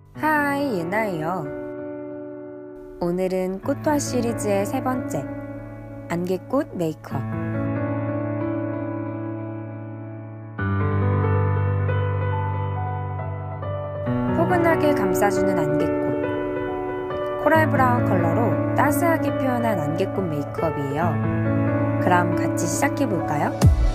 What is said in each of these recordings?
하이, 예나예요. 오늘은 꽃화 시리즈의 세 번째, 안개꽃 메이크업. 포근하게 감싸주는 안개꽃. 코랄 브라운 컬러로 따스하게 표현한 안개꽃 메이크업이에요. 그럼 같이 시작해볼까요?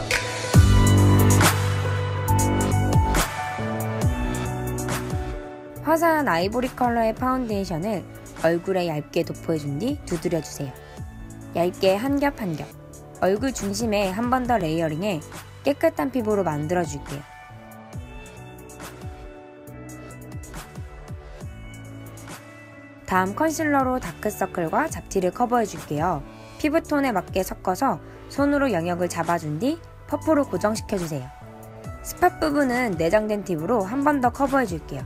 화사한 아이보리 컬러의 파운데이션을 얼굴에 얇게 도포해준 뒤 두드려주세요. 얇게 한 겹 한 겹. 얼굴 중심에 한 번 더 레이어링해 깨끗한 피부로 만들어줄게요. 다음 컨실러로 다크서클과 잡티를 커버해줄게요. 피부톤에 맞게 섞어서 손으로 영역을 잡아준 뒤 퍼프로 고정시켜주세요. 스팟 부분은 내장된 팁으로 한 번 더 커버해줄게요.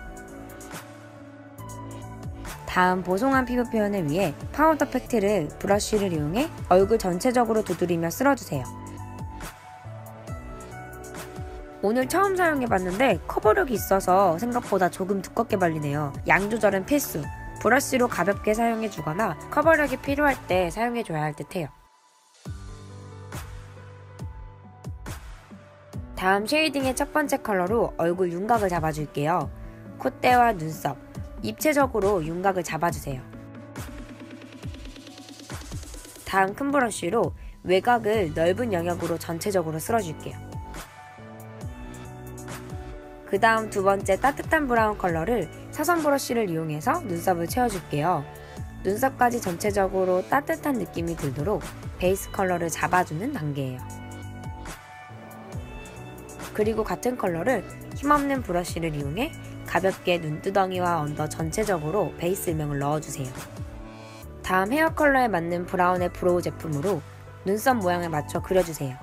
다음 보송한 피부 표현을 위해 파우더 팩트를 브러쉬를 이용해 얼굴 전체적으로 두드리며 쓸어주세요. 오늘 처음 사용해봤는데 커버력이 있어서 생각보다 조금 두껍게 발리네요. 양 조절은 필수. 브러쉬로 가볍게 사용해주거나 커버력이 필요할 때 사용해줘야 할 듯해요. 다음 쉐이딩의 첫 번째 컬러로 얼굴 윤곽을 잡아줄게요. 콧대와 눈썹, 입체적으로 윤곽을 잡아주세요. 다음 큰 브러쉬로 외곽을 넓은 영역으로 전체적으로 쓸어줄게요. 그 다음 두 번째 따뜻한 브라운 컬러를 사선 브러쉬를 이용해서 눈썹을 채워줄게요. 눈썹까지 전체적으로 따뜻한 느낌이 들도록 베이스 컬러를 잡아주는 단계예요. 그리고 같은 컬러를 힘없는 브러쉬를 이용해 가볍게 눈두덩이와 언더 전체적으로 베이스 음영을 넣어주세요. 다음 헤어 컬러에 맞는 브라운의 브로우 제품으로 눈썹 모양에 맞춰 그려주세요.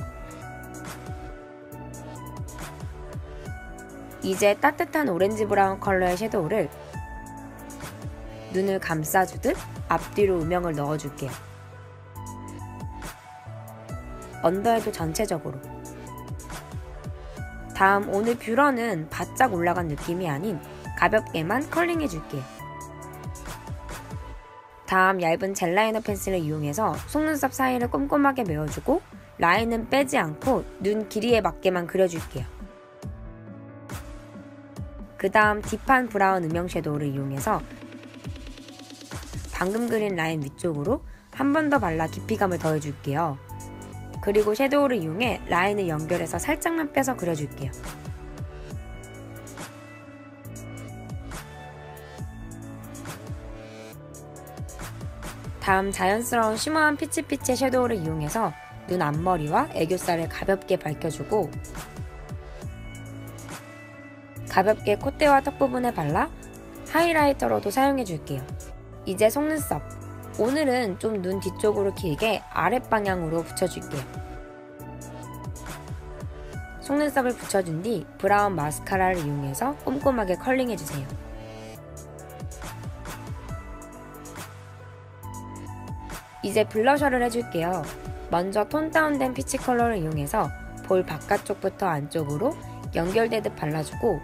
이제 따뜻한 오렌지 브라운 컬러의 섀도우를 눈을 감싸주듯 앞뒤로 음영을 넣어줄게요. 언더에도 전체적으로. 다음 오늘 뷰러는 바짝 올라간 느낌이 아닌 가볍게만 컬링해줄게요. 다음 얇은 젤 라이너 펜슬을 이용해서 속눈썹 사이를 꼼꼼하게 메워주고 라인은 빼지 않고 눈 길이에 맞게만 그려줄게요. 그 다음 딥한 브라운 음영 섀도우를 이용해서 방금 그린 라인 위쪽으로 한 번 더 발라 깊이감을 더해줄게요. 그리고 섀도우를 이용해 라인을 연결해서 살짝만 빼서 그려줄게요. 다음 자연스러운 쉬머한 피치피치 섀도우를 이용해서 눈 앞머리와 애교살을 가볍게 밝혀주고 가볍게 콧대와 턱 부분에 발라 하이라이터로도 사용해줄게요. 이제 속눈썹. 오늘은 좀 눈 뒤쪽으로 길게 아랫방향으로 붙여줄게요. 속눈썹을 붙여준 뒤 브라운 마스카라를 이용해서 꼼꼼하게 컬링해주세요. 이제 블러셔를 해줄게요. 먼저 톤 다운된 피치 컬러를 이용해서 볼 바깥쪽부터 안쪽으로 연결되듯 발라주고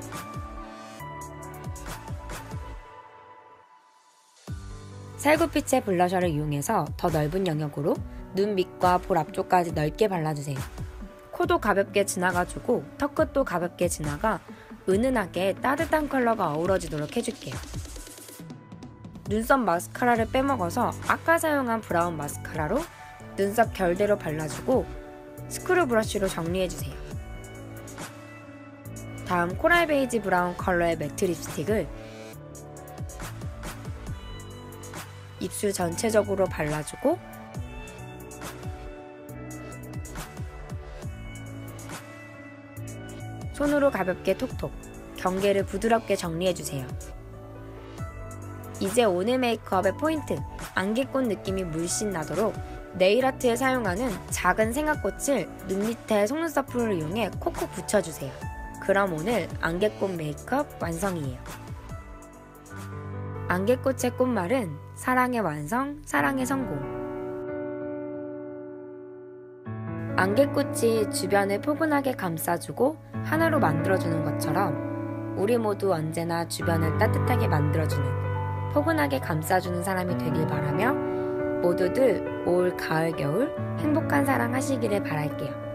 살구빛의 블러셔를 이용해서 더 넓은 영역으로 눈 밑과 볼 앞쪽까지 넓게 발라주세요. 코도 가볍게 지나가주고 턱끝도 가볍게 지나가 은은하게 따뜻한 컬러가 어우러지도록 해줄게요. 눈썹 마스카라를 빼먹어서 아까 사용한 브라운 마스카라로 눈썹 결대로 발라주고 스크류 브러쉬로 정리해주세요. 다음 코랄 베이지 브라운 컬러의 매트 립스틱을 입술 전체적으로 발라주고 손으로 가볍게 톡톡 경계를 부드럽게 정리해주세요. 이제 오늘 메이크업의 포인트! 안개꽃 느낌이 물씬 나도록 네일아트에 사용하는 작은 생화꽃을 눈 밑에 속눈썹 풀을 이용해 콕콕 붙여주세요. 그럼 오늘 안개꽃 메이크업 완성이에요. 안개꽃의 꽃말은 사랑의 완성, 사랑의 성공. 안개꽃이 주변을 포근하게 감싸주고 하나로 만들어주는 것처럼 우리 모두 언제나 주변을 따뜻하게 만들어주는, 포근하게 감싸주는 사람이 되길 바라며 모두들 올 가을 겨울 행복한 사랑 하시기를 바랄게요.